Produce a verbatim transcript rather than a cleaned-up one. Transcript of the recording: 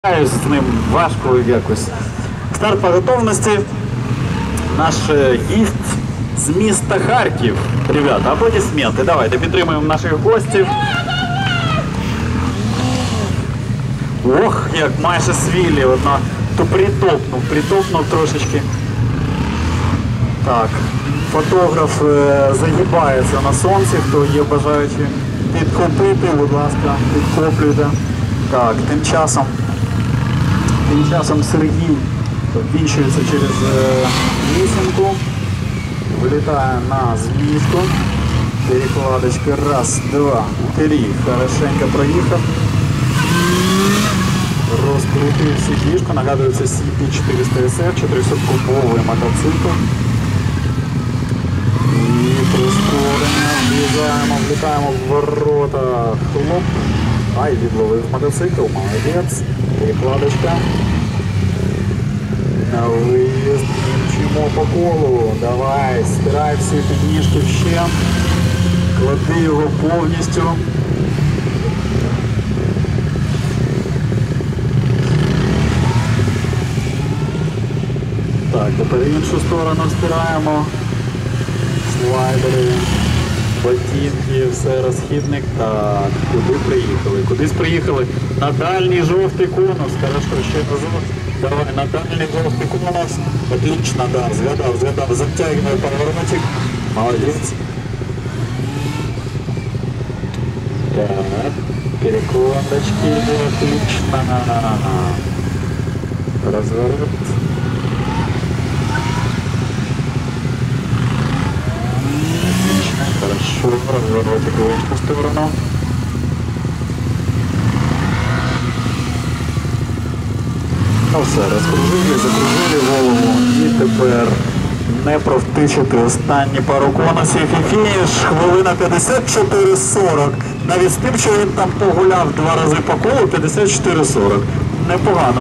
З ним важко якось. Старт по готовності. Наш гість з міста Харків. Ребята, аплодисменти. Давайте підтримуємо наших гостів. Ох, як майже свілі. Одна то притопнув, притопнув трошечки. Так, фотограф е, загибається на сонці, хто є бажаючи підхопити, будь ласка, підхоплюйте. Так, тим часом Тим часом Сергій ввінчується через е, лісенку, вилітає на змійку, перекладочка, раз, два, три, хорошенько проїхав, розкрутив сидішку, нагадую, це сі пі чотириста ес еф, чотирьохсоткубовий мотоцикл. І прискорення, влізаємо, влітаємо в ворота, хлоп, ай, відловив мотоцикл, молодець, перекладочка. На виїзд, мчимо по колу, давай, стирай всі підніжки ще, клади його повністю. Так, тепер іншу сторону стираємо, слайдери, ботинки, все, розхідник. Так, куди приїхали? Кудись приїхали? На дальній жовтий конус, хорошо, ще разок. Давай, на дальний жовтий конус. Отлично, да, згадав, згадав, затягиваю поворотик. Молодець. Так, перекладочки, отлично. Разворот. Отлично, хорошо, разворотик в эту сторону. Ну все, розкружили, закружили голову і тепер не провтичити останні пару конусів і фініш, хвилина п'ятдесят чотири сорок. Навіть з тим, що він там погуляв два рази по колу, п'ятдесят чотири сорок. Непогано.